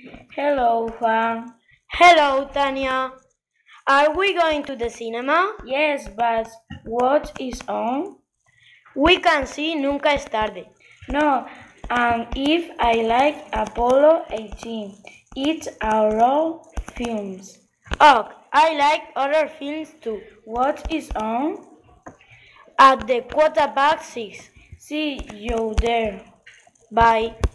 Hello, Juan. Hello, Tanya. Are we going to the cinema? Yes, but what is on? We can see Nunca es tarde. No, and if I like Apollo 18, it's our old films. Oh, I like other films too. What is on? At the quarter past 6. See you there. Bye.